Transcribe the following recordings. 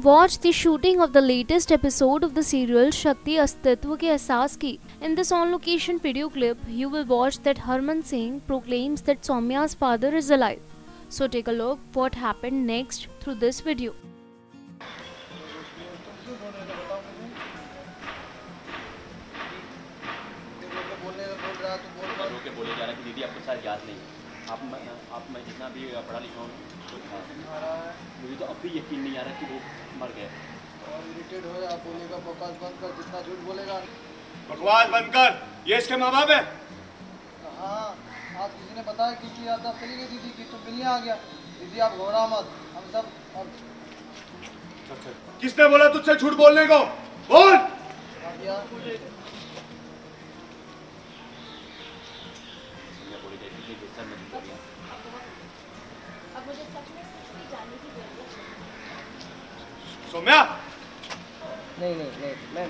Watch the shooting of the latest episode of the serial Shakti अस्तित्व के एहसास की. In this on-location video clip, you will watch that Harman Singh proclaims that Soumya's father is alive. So take a look what happened next through this video. बोले जा रहा है कि दीदी आपको शायद याद नहीं. आप मैं जितना भी पढ़ा लिखा हूँ मुझे तो अब भी यकीन नहीं आ रहा कि वो मर गए. और इरिटेट हो आप बोलेगा बकवास बंद कर, जितना झूठ बोलेगा. बकवास बंद कर. ये इसके माँ बाप है. हाँ, आज किसी ने बताया कि याद चली गई दीदी की, तो मिलने आ गया. दीदी आप घबरा मत, हम सब. किसने बोला तुझसे झूठ बोलने को? बोल. अब मुझे सच में कुछ भी जानने की जरूरत है. सौम्या. नहीं मैम.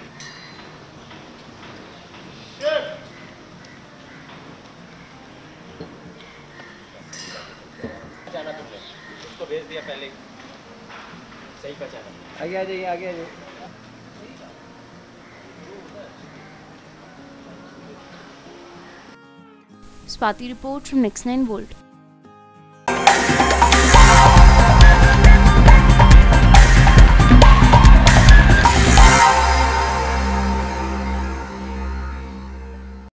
जाना तुमने उसको भेज दिया पहले ही. सही पहचाना. आगे आ जाइए. Swati report from Next 9 Volt.